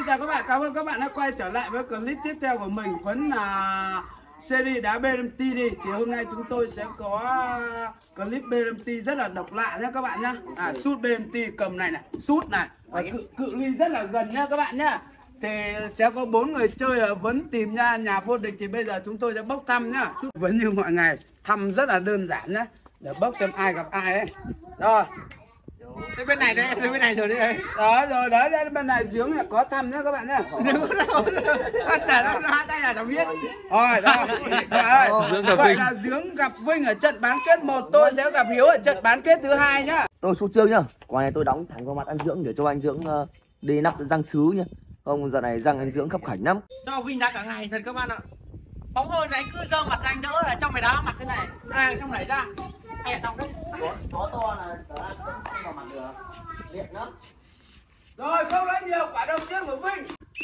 chào các bạn, cảm ơn các bạn đã quay trở lại với clip tiếp theo của mình. Vẫn là series đá BMT đi. Thì hôm nay chúng tôi sẽ có clip BMT rất là độc lạ nhé các bạn nhá. Sút BMT cầm này này, sút này, cự ly rất là gần nhá các bạn nhá. Thì sẽ có 4 người chơi ở Vấn tìm nha, nhà vô địch. Thì bây giờ chúng tôi sẽ bốc thăm nhá. Vẫn như mọi ngày, thăm rất là đơn giản nhá, để bốc xem ai gặp ai ấy. Rồi. Tới bên này đấy, tới bên này rồi đấy. Đó rồi, đấy, đây bên này giếng là có thăm nhá các bạn nhá. Giếng đâu? Hai tay là chẳng biết. Rồi, đó. Vậy là giếng gặp Vinh ở trận bán kết 1, tôi sẽ gặp Hiếu ở trận bán kết thứ 2 nhá. Tôi Su Trương nhá. Quả này tôi đóng thẳng vào mặt anh Dưỡng để cho anh Dưỡng đi nắp răng sứ nhá. Không giờ này răng anh Dưỡng khắp khảnh lắm. Cho Vinh đá cả ngày thật các bạn ạ. Bóng hơi này cứ giơ mặt anh đỡ là trong mày đá mặt thế này. Đây trong đẩy ra. Hẹn đọc đấy. Gió to là không vào mặt được. Liệt lắm. Rồi, không nói nhiều, quả đầu tiên của Vinh.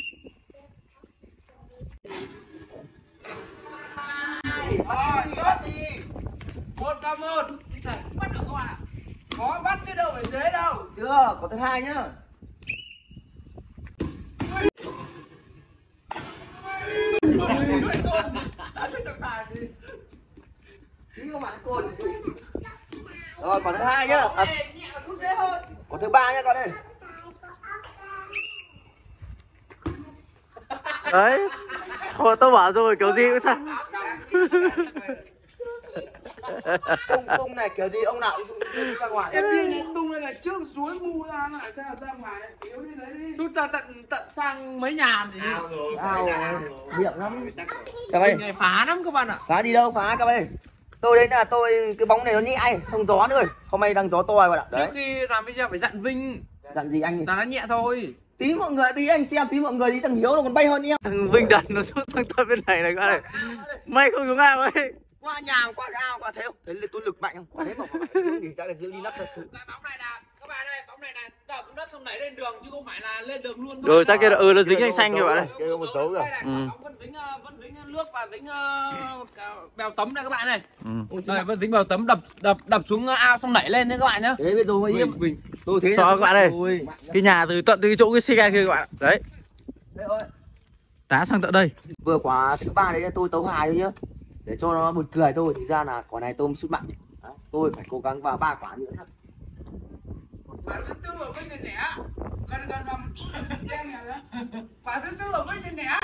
Rồi, tốt đi. 1-1. Bắt được các bạn ạ. Có bắt chứ đâu phải dễ đâu. Chưa, có thứ 2 nhá. Tí không bạn cồn. Rồi, có thứ 2 nhá. Có thứ 3 nhá con ơi. Đấy, thôi tôi bảo rồi kiểu gì cũng sao. Tung này kiểu gì ông nào cũng ra ngoài. Em đi này tung này là trước suối mu ra lại sao ra ngoài. Yếu đi đấy đi. Sút ra tận sang mấy nhà gì. Ao miệng lắm. Các bạn Này phá lắm các bạn ạ. phá đi đâu phá các bạn. Tôi đấy là tôi cái bóng này nó nhẹ, không gió nữa. Hôm nay đang gió to các bạn ạ. Đấy. Trước khi làm video phải dặn Vinh. Dặn gì anh? Là nó nhẹ thôi. Tí mọi người, tí anh xem, tí mọi người, tí thằng Hiếu nó còn bay hơn em. Thằng Vinh đặt nó sút sang tận bên này này các bạn ơi. May không xuống ao ấy. Qua nhà, qua ao, qua thế không? Thế là tôi lực mạnh không? Qua đấy mà dưỡng thì chắc là dưỡng đi lắp được. Bóng này là các bạn ơi, bóng này là đập đất xong đẩy lên đường chứ không phải là lên đường luôn. Rồi chắc kia là nó dính anh xanh kìa bạn ơi. Kia có một dấu rồi. Bóng vẫn dính nước và dính bèo tấm này các bạn này. Đây vẫn dính bèo tấm đập xuống ao xong đẩy lên đấy các bạn nhá. Thế bây giờ mới im. Tôi thế Cho các bạn ơi. Cái nhà từ tận từ cái chỗ cái xe kia các bạn. Đấy. Đá sang tận đây. Vừa quả thứ 3 đấy tôi tấu hài thôi nhá. Để cho nó buồn cười thôi, thì ra là quả này tôi sút mạnh. Tôi phải cố gắng vào 3 quả nữa. Quả thứ tư ở Vinh thì nẻ. Gần vào đen này nữa. Quả thứ tư ở Vinh thì nẻ.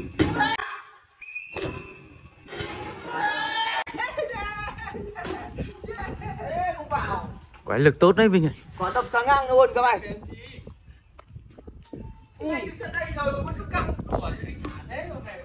Quả lực tốt đấy Vinh này. Quả tập sáng ngang luôn các bạn. Ngay từ đây rồi có sức căng. Thế mà phải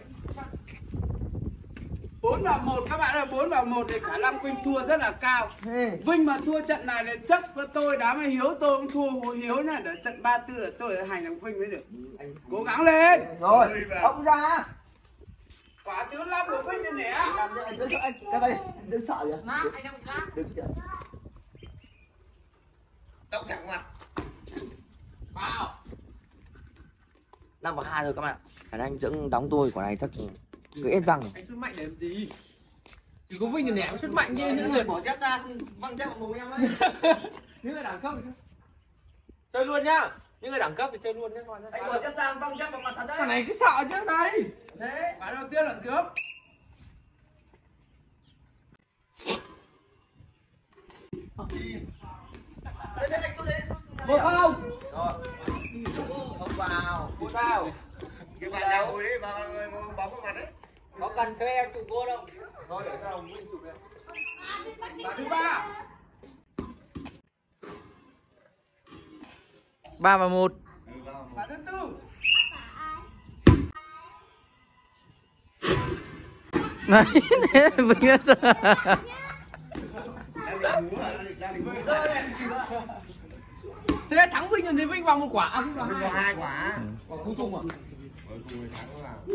4-1 các bạn ơi, 4-1 thì khả năng Vinh thua rất là cao. Vinh mà thua trận này thì chắc tôi đá với Hiếu tôi cũng thua Hiếu nhá. Để trận 3-4 là tôi hành thằng Vinh mới được. Cố gắng lên. Rồi, ông ra. Quả thứ 5 của Vinh thì nẻ. Làm cho anh dưỡng cho anh, cái đây, anh dưỡng sợ vậy? nát, anh em bị nát. Đứng chưa? Tóc thẳng mặt. Vào. 5-2 rồi các bạn ạ. Khả năng anh dưỡng đóng tôi quả này chắc cứ hết răng. Anh sút mạnh để làm gì? Chỉ có Vinh thì nẻ sút mạnh như những người bỏ dép ra, văng dép vào mồm em ấy. những người đẳng cấp thì chơi luôn nhá. Những người đẳng cấp thì chơi luôn nhá các bạn nhá. Anh bỏ dép ra, văng dép vào mặt thật đấy. Thằng này cứ sợ chứ đây. Thế. Quả đầu tiên là giếng. Đấy, anh xuống đấy. Một không? Rồi. Không vào. Một vào. Cái bạn nào ngồi đi, bà người ngồi bóng vào mặt đấy. Có cần cho em chụp cô đâu. Thôi để cho đồng Vinh chụp đây. Quả thứ 3. 3-1. Quả thứ 4. Này, thế Vinh á. Thế thắng Vinh rồi thì Vinh vào một quả. Vinh vào Vinh vào 2 quả. Vào cuối cùng à? Cuối cùng thắng nó vào.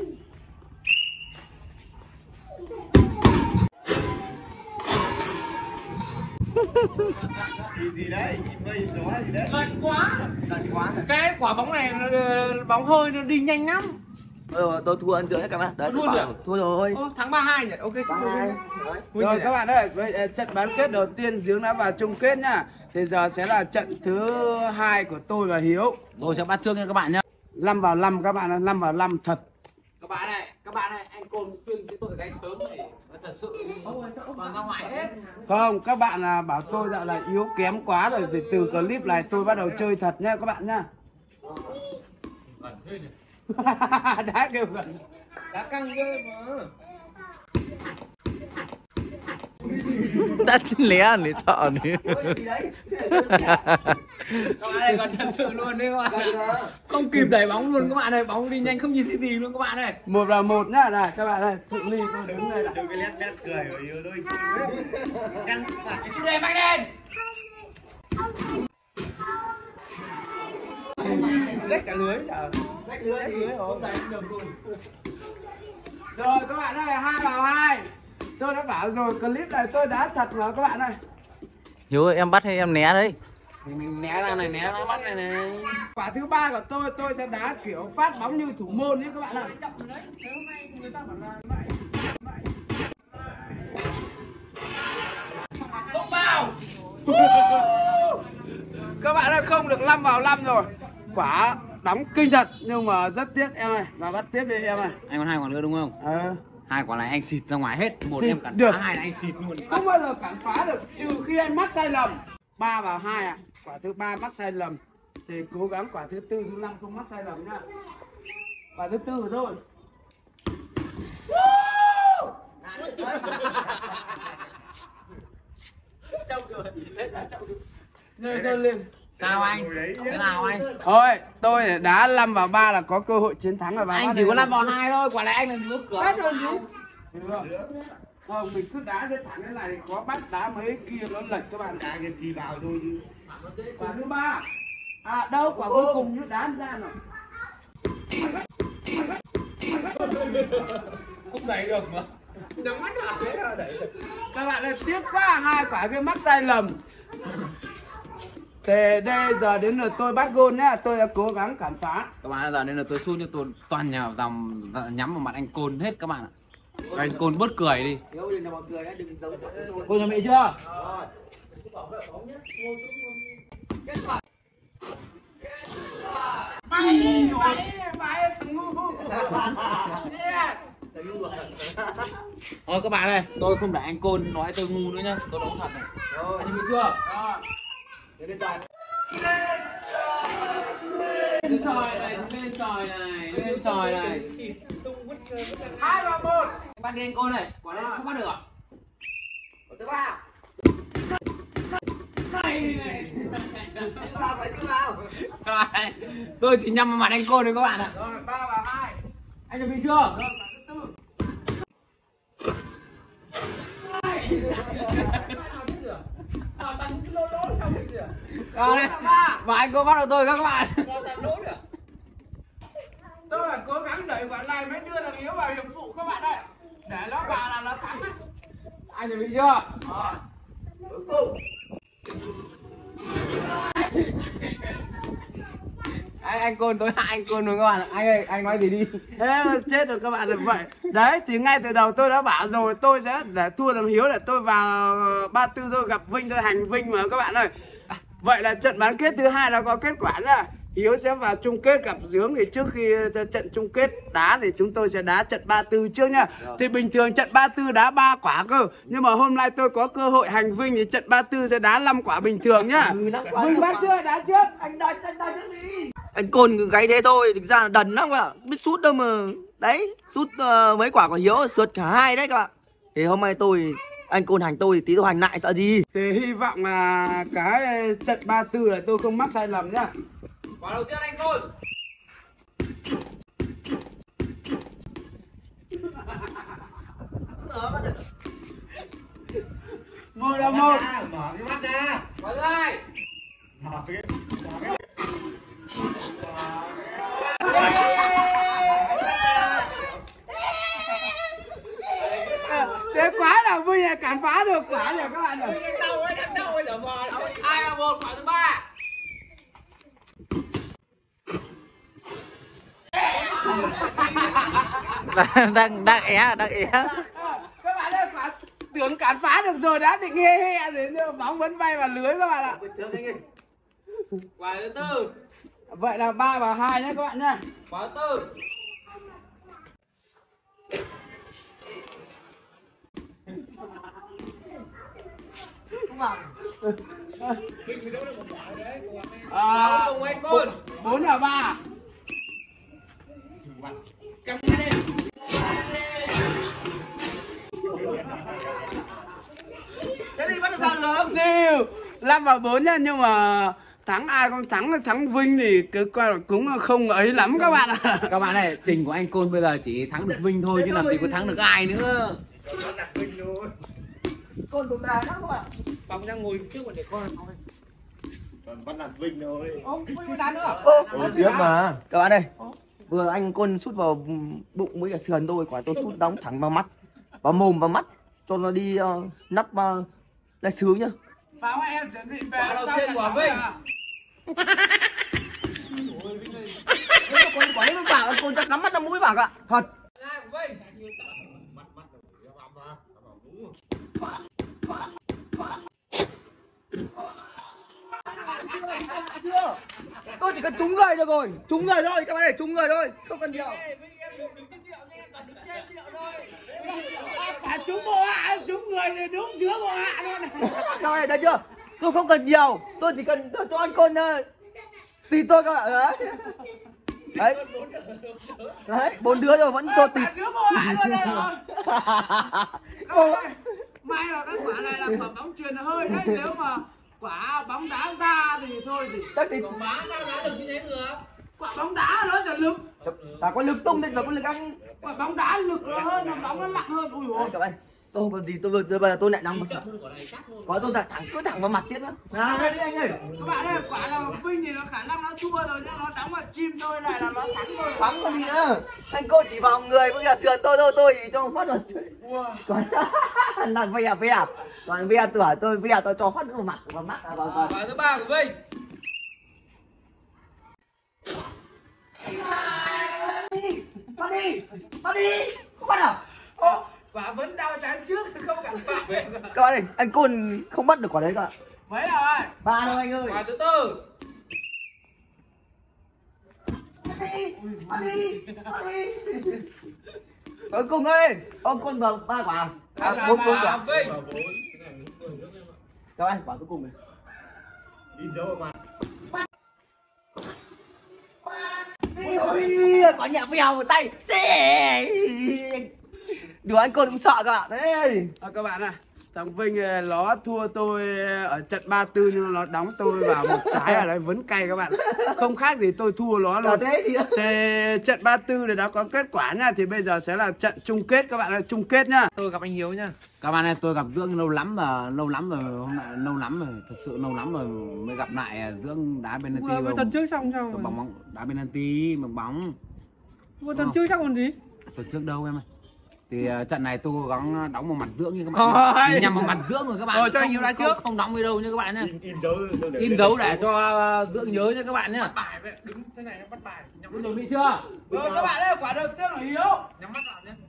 Gì đấy, nhìn mây gió gì đấy. Gần quá. Gần quá thật. Cái quả bóng này bóng hơi nó đi nhanh lắm. Tôi thua ăn dưỡng đấy các bạn. Đấy, Thua được. Thua rồi. Thắng 3-2 nhỉ? Ok. 3-2. Rồi các bạn ơi, trận bán kết đầu tiên giếng đã vào chung kết nhá. Thì giờ sẽ là trận thứ 2 của tôi và Hiếu. Tôi sẽ bắt trước nha các bạn nhá. 5 vào 5 các bạn ơi, 5 vào 5 thật. Các bạn này, anh Côn khuyên cái tội gáy sớm thì nó thật sự còn ra ngoài hết. Không, các bạn là bảo tôi dạo là yếu kém quá rồi, thì từ clip này tôi bắt đầu chơi thật nhá các bạn nhá. Đá kêu gần. Đá căng ghê mà. Đã chín lé để chọn đi. Các bạn này còn thật sự luôn đấy các bạn. Không kịp đẩy bóng luôn các bạn ơi, bóng đi nhanh không nhìn thấy gì luôn các bạn ơi. 1 vào 1 nhá, này các bạn ơi, Thượng Ly con đứng đây này. Trông cái nét cười của yêu tôi căng bạn. Chú đề mạnh lên. Rách cả lưới trời. Rách lưới rồi. Rồi các bạn ơi, 2 vào 2. Tôi đã bảo rồi, clip này tôi đá thật mà các bạn ơi. Hiếu ơi, em bắt hay em né đấy? Mình né ra này, né ra bắt này này. Quả thứ 3 của tôi sẽ đá kiểu phát bóng như thủ môn nhé các bạn ơi. Không vào. Các bạn ơi, không được 5 vào 5 rồi. Quả đóng kinh thật nhưng mà rất tiếc em ơi. Và bắt tiếp đi em ơi. Anh còn 2 quả nữa đúng không? 2 quả này anh xịt ra ngoài hết. Một Xịt em cản được. phá, 2 là anh xịt luôn. Không bao giờ cản phá được trừ khi anh mắc sai lầm. 3 vào 2 à. Quả thứ 3 mắc sai lầm thì cố gắng quả thứ 4, thứ 5 không mắc sai lầm nhá. Quả thứ 4 thôi. Lên. Sao anh? Thế nào anh? Thôi, tôi đá 5 vào 3 là có cơ hội chiến thắng rồi. Anh chỉ có 5 vào 2 thôi, quả này anh là nước cửa. Hết rồi gì? Không, mình cứ đá cái thẳng cái này, có bắt đá mấy kia nó lệch các bạn. Đá cái kỳ vào thôi chứ. Quả thứ 3. À đâu, quả cuối cùng nó đá ra rồi. Không đẩy được mà. Đừng mắt hả? Thế là đẩy được. Các bạn ơi, tiếc quá, 2 quả kia mắc sai lầm. Thế đây giờ đến lượt tôi bắt gôn nhá, tôi đã cố gắng cản phá. Các bạn giờ nên là tôi sút nhưng tôi toàn nhào dòng nhắm vào mặt anh Côn hết các bạn ạ. Anh Côn bớt cười đi. Cô chuẩn bị chưa? Thôi các bạn ơi, tôi không để anh Côn nói tôi ngu nữa nhá, tôi nói thật này. Anh chuẩn bị chưa? Lên trời này, lên trời này, lên trời này. 2 vào 1. Bắt đi anh Côn này, quả này không bắt được à? Quả thứ 3. Vào phải chứ vào. Các bạn ơi, tôi chỉ nhắm vào mặt anh Côn thôi các bạn ạ. Rồi, 3 vào 2. Anh chuẩn bị chưa? Rồi, quả thứ 4. Rồi đây, và anh Côn bắt đầu tôi các bạn. Tôi phải cố gắng đẩy quả này mới đưa thằng Hiếu vào hiệp phụ các bạn ơi. Để nó vào là nó thắng đấy. Anh chuẩn bị chưa? Anh Côn tối hại anh Côn rồi các bạn ạ. Anh ơi, anh nói gì đi. Thế chết rồi các bạn là vậy. Đấy thì ngay từ đầu tôi đã bảo rồi, tôi sẽ để thua thằng Hiếu để tôi vào 34 tôi gặp Vinh, tôi hành Vinh mà các bạn ơi. Vậy là trận bán kết thứ 2 đã có kết quả nha. Hiếu sẽ vào chung kết gặp Dướng, thì trước khi trận chung kết đá thì chúng tôi sẽ đá trận 34 trước nha. Thì bình thường trận 34 đá 3 quả cơ, nhưng mà hôm nay tôi có cơ hội hành Vinh thì trận 34 sẽ đá 5 quả bình thường nhá. Vinh bắt chưa? Đá trước. Anh đánh trước đi. Anh Côn gáy thế thôi, thực ra là đần lắm các bạn, biết sút đâu mà. Đấy, sút mấy quả của Hiếu sượt cả 2 đấy các bạn. Thì hôm nay anh Côn hành tôi thì tí tôi hành lại sợ gì. Thì hy vọng là cái trận 34 này tôi không mắc sai lầm nhá. Quả đầu tiên anh Côn. Một là một. Mở cái mắt ra. Quả thứ 2. Mở cái Thế quá là Vinh là cản phá được quả rồi các bạn ơi. Đằng đâu ấy, giờ mò. 2 vào 1, quả thứ 3. đang é. Các bạn ơi, quả tưởng cản phá được rồi, đã định he rồi nhưng mà bóng vẫn bay vào lưới các bạn ạ. Quả thứ 4. Vậy là 3 và 2 nhé các bạn nhé. Quả tư. Cùng anh Côn. 4 và 3. Thế thì bắt được sao được? Siêu 5 và 4 nhá, nhưng mà thắng ai không thắng Vinh thì cũng không ấy lắm các bạn ạ. Các bạn này, trình của anh Côn bây giờ chỉ thắng được Vinh thôi chứ làm gì có thắng được ai nữa. Côn cũng đá lắm các bạn. Phong đang ngồi trước còn để con thôi. Còn bắt nạt Vinh thôi. Vinh đá nữa. Tiếp mà. Các bạn ơi, vừa anh Côn sút vào bụng với cả sườn tôi, quả tôi sút đóng thẳng vào mắt, vào mồm vào mắt cho nó đi nắp lại sướng nhá. Pháo em chuẩn bị về. Quả đầu tiên của Vinh. Quả đấy nó bảo anh Côn chắc nắm mắt nắm mũi bảo ạ. Thật. Chưa. Tôi chỉ cần trúng người được rồi, trúng người thôi các bạn ơi, trúng người thôi, không cần nhiều. Quả trúng bộ hạ, trúng người thì đúng giữa bộ hạ luôn này. Các bạn thấy chưa? Tôi không cần nhiều, tôi chỉ cần cho anh Côn tịt tôi các bạn đấy. Đấy. Đấy, 4 đứa rồi vẫn cho tịt. Giữa bộ hạ luôn đây rồi. Ô. May mà cái quả này là quả bóng chuyền hơi đấy, nếu mà quả bóng đá ra thì thôi thì Chắc thì Má sao đá được như thế được? quả bóng đá nó là lực, ta có lực tung nên là có lực ăn. quả bóng đá lực nó hơn, mà bóng nó nặng hơn. Ui dồi ôi. Các bạn, tôi không còn gì, tôi bây giờ tôi lại nằm có tôi cứ thẳng vào mặt tiếp nữa. Đây anh ơi. Các bạn ơi, quả là Vinh thì nó khả năng nó thua rồi, nhưng nó đóng vào chim thôi, này là nó thắng rồi. Thắng còn gì nữa. Anh Côn chỉ vào người với cả sườn tôi thì cho phát rồi. Wow. Còn là ve. Còn ve tôi cho phát vào mặt vào mắt vào. Quả thứ 3 của Vinh. Bắt đi. Không bắt à? Quả vẫn đau chán trước không敢phải. Các bạn ơi, anh Côn không bắt được quả đấy các bạn. Mấy rồi? 3 đâu anh ơi. Quả thứ 4. Bắt đi. Ông Côn ơi, ông Côn vào 3 quả. Bốn quả. Vinh. Vào 4. Các bạn, quả cuối cùng này. In dấu vào mặt. Ôi, quả nhẹ vèo vào tay. Đùa anh Côn cũng sợ các bạn. Đấy. Các bạn à, thằng Vinh nó thua tôi ở trận 34 nhưng nó đóng tôi vào một trái ở đấy vẫn cay các bạn. Không khác gì tôi thua nó luôn. Thế trận 34 thì đã có kết quả nha, thì bây giờ sẽ là trận chung kết các bạn ơi, chung kết nhá. Tôi gặp anh Hiếu nhá. Các bạn ơi, tôi gặp Dưỡng lâu lắm rồi, lâu lắm rồi, thật sự lâu lắm rồi mới gặp lại Dưỡng đá penalty. Vừa trận trước xong sao? Bóng đá penalty bằng bóng. Vừa trận trước chắc còn gì? Tuần trước đâu em ơi. Thì trận này tôi cố gắng đóng vào mặt Dưỡng như các bạn. Thì nhằm vào mặt Dưỡng rồi các bạn. Cho anh Hiếu đá trước. Không đóng đi đâu nha các bạn nhá. In dấu để cho Dưỡng nhớ nha các bạn nhá. Bài vậy, đứng thế này nó bắt bài. Nhắm chuẩn bị chưa? Các bạn ơi, quả đầu tiên là Hiếu. Nhắm mắt vào nhé.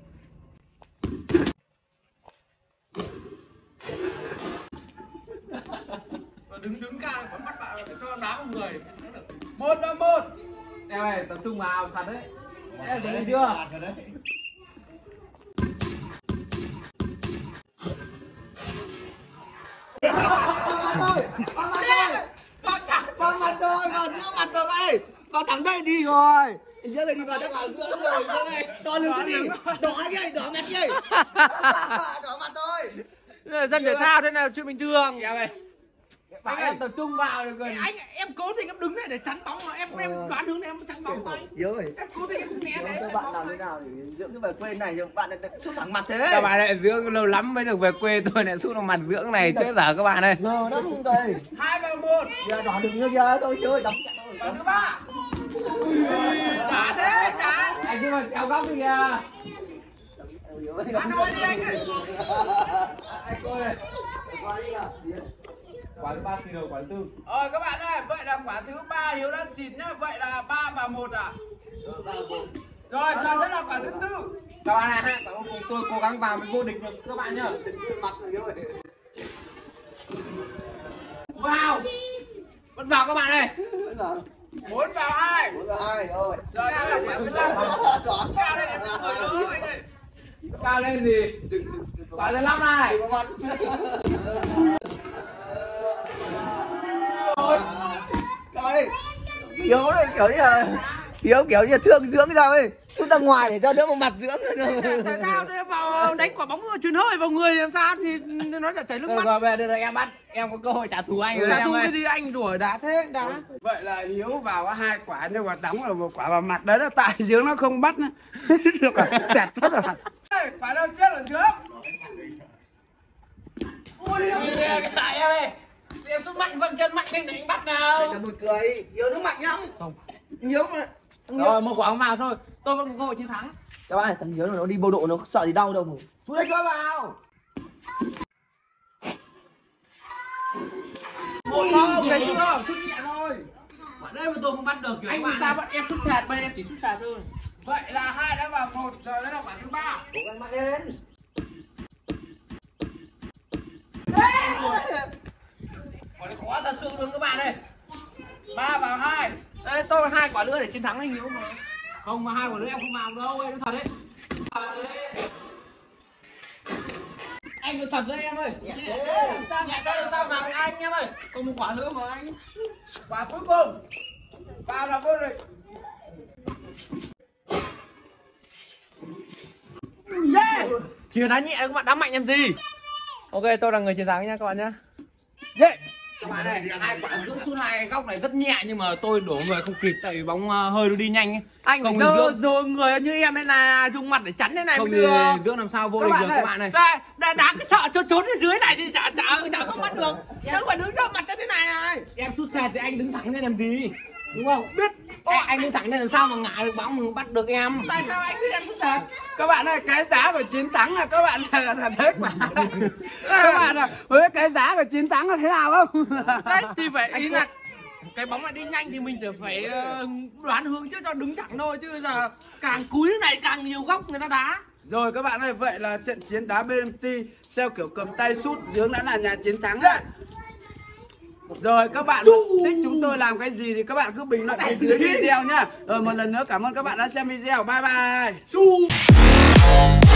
Đứng cao còn bắt bài để cho đá một người. 1-1. Em ơi, tập trung vào thật đấy. Em chuẩn bị chưa? Vào mặt rồi, vào giữa mặt rồi các ơi. Vào thẳng đây đi rồi. Giữa này đi vào đất vào giữa rồi. Đỏ lưng cái gì? Đỏ cái gì? Đỏ mặt cái gì? Đỏ mặt thôi. Dân thể thao thế nào chuyện bình thường. Em ơi. Anh em tập trung vào được rồi. Em cố tình em đứng đây để chắn bóng mà em đoán hướng này em chắn bóng thôi. Yếu rồi. Em cố tình em không né đấy. Các bạn làm thế nào để Dưỡng cứ về quê này nhưng bạn lại sút thẳng mặt thế? Các bạn lại Dưỡng lâu lắm mới được về quê, tôi lại sút vào mặt Dưỡng này chết dở các bạn ơi. Giờ lắm rồi. 2-1. Giờ đỏ đừng như kia thôi chứ đấm trận Quả thứ 3. Đá thế, đá. Anh cứ mà kéo góc đi kìa. Ăn ơi đi anh ơi. Anh cô ơi. Quả thứ 3 xì đầu quả thứ 4. Các bạn ơi, vậy là quả thứ 3 Hiếu đã xịt nhá. Vậy là 3-1 à? Rồi, giờ sẽ là quả thứ 4. Các bạn này, quả cuối cùng tôi cố gắng vào mới vô địch được các bạn nhá. Vào. Vẫn vào các bạn ơi. 4 vào 2. 4 vào 2 rồi. Rồi các bạn phải vứt ra. Cao lên em người nữa anh ơi. Cao lên gì? Quả thứ 5 này. Đừng có ngoan. Rồi. Hiếu này kiểu như là Hiếu kiểu như là thương dưỡng sao ấy. Chúng ta ngoài để cho đỡ một mặt dưỡng rồi. Tại sao thế vào đánh quả bóng truyền hơi vào người làm sao thì nó sẽ chảy nước mắt. Rồi về đây em bắt. Em có cơ hội trả thù anh rồi Trả em thù ơi. cái gì anh đuổi đá thế đá. Vậy là Hiếu vào có 2 quả nhưng mà đóng là một quả vào mặt đấy là tại giếng nó không bắt nữa. Được quả tẹt hết rồi. Quả đầu tiên là giếng. Ui cái tại em ơi. Em giúp mạnh vâng chân mạnh lên để anh bắt nào. Chả buồn cười. Hiếu nó mạnh lắm. Không. Hiếu Rồi một quả vào thôi. Tôi vẫn có cơ hội chiến thắng. các bạn, thằng Hiếu nó đi bộ độ nó sợ gì đau đâu mà. Chú đây cho vào. Một không, thấy chưa? Sút nhẹ thôi. Quả đây mà tôi không bắt được kiểu anh sao bắt em sút sạt, bây em chỉ sút sạt thôi. Vậy là 2 đã vào 1 rồi, đó là quả thứ 3. Cố gắng mạnh lên. Quả này khó thật sự luôn các bạn ơi. 3 vào 2. Ê, tôi 2 quả nữa để chiến thắng anh Hiếu mà. Không mà 2 quả nữa em không vào đâu, em nói thật đấy. Anh nói thật đấy em ơi. Nhẹ tay làm sao vào anh em ơi. Còn một quả nữa mà anh. Quả cuối cùng. Vào là vô địch. Yeah. Chưa đá nhẹ các bạn, đá mạnh em gì. Ok, tôi là người chiến thắng nha các bạn nhé. Yeah. Các bạn này, 2 quả dưỡng sút 2 góc này rất nhẹ nhưng mà tôi đổ người không kịp tại vì bóng hơi nó đi nhanh ấy. Anh không phải dơ dơ người như em nên là dùng mặt để chắn thế này không mới thì được. dưỡng làm sao vô Các địch bạn được ơi. các bạn này. Đây, đá cái sợ trốn ở dưới này thì chả không bắt được. Đừng phải đứng trước mặt cho thế này này. Em sút sẹt thì anh đứng thẳng lên làm gì? Đúng không? Biết. Anh đứng thẳng lên làm sao mà ngại được bóng mà bắt được em. Tại sao anh biết em sút sạt? Các bạn ơi, cái giá của chiến thắng là các bạn là thấy quả. Các bạn à, với cái giá của chiến thắng là thế nào không? Đấy thì phải ý là cái bóng này đi nhanh thì mình phải đoán hướng chứ cho đứng thẳng thôi chứ giờ càng cúi này càng nhiều góc người ta đá. Rồi các bạn ơi, vậy là trận chiến đá BMT theo kiểu cầm tay sút giếng đã là nhà chiến thắng đấy. Rồi các bạn thích chúng tôi làm cái gì thì các bạn cứ bình luận bên dưới video nhá. Rồi một lần nữa cảm ơn các bạn đã xem video. Bye bye.